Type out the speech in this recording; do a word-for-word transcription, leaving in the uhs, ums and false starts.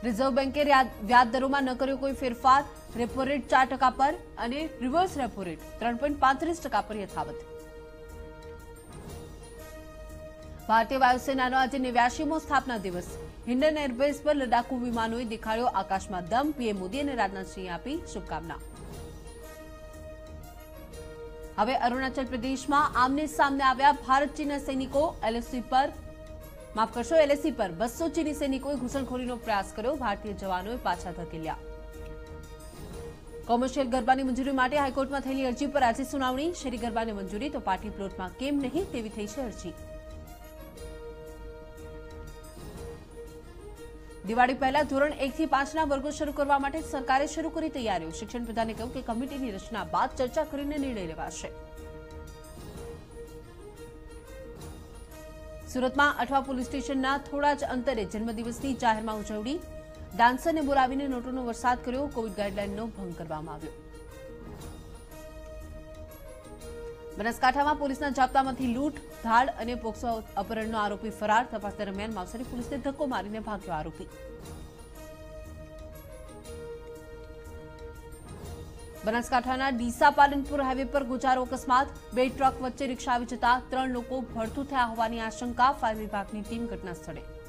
Reserve બેંકે વ્યાજ દરોમાં ન કર્યો કોઈ ફેરફાર। રેપો રેટ ચાર ટકા પર અને રિવર્સ રેપો રેટ ત્રણ પોઈન્ટ પાંત્રીસ ટકા પર યથાવત। ભારતીય વાયુસેનાનો આજે નેવ્યાસીમો સ્થાપના દિવસ। હિન્ડન એરબેઝ પર લડાકુ વિમાનોએ દેખાડ્યો આકાશમાં દમ। પીએમ મોદી અને રાજનાથસિંહે આપી શુભકામના। હવે અરુણાચલ પ્રદેશમાં આમને સામને આવ્યા ભારત ચીનના સૈનિકો। એલએસી પર माफ करशो एलएसी पर बस्सो चीनी सैनिकों घुसणखोरीनो प्रयास कर्यो। भारतीय जवानों पाछा धकेल्या। कॉमर्शियल गरबानी मंजूरी माटे हाईकोर्ट में थयेली अरजी पर आज सुनावणी। शहरी गरबाने मंजूरी तो पार्टी प्लॉट में केम नहीं तेवी थई छे अरजी। दिवाળી पहला धोरण एक થી પાંચ ना वर्गो शुरू करवा माटे सरकारे शुरू करी तैयारीओ। शिक्षण प्रधाने कह्युं के कमिटीनी रचना बाद चर्चा करीने निर्णय लेवाशे। सूरत में अठवा पुलिस स्टेशन थोड़ा ज अंतरे जन्मदिवसनी जाहेरमां उजवणी। डांसर ने बोलावीने नोटोनो वरसाद कर्यो। कोविड गाइडलाइननो भंग करवामां आव्यो। बनासकांठामां पुलिसना जाप्तामांथी लूंट धाड़ अने पोक्सो अपहरणनो आरोपी फरार। तपास दरमियान मावसरी पुलिसने धक्को मारीने भाग्यो आरोपी। बनासकांठाना डीसा पालनपुर हाईवे पर गुजारो अकस्मात। बे ट्रक वच्चे रिक्शा આવી જતા ત્રણ લોકો ભડતું થયા હોવાની આશંકા। ફાયર વિભાગની ટીમ ઘટના સ્થળે।